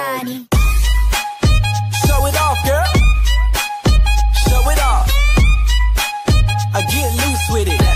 body. Show it off, girl. Show it off. I get loose with it.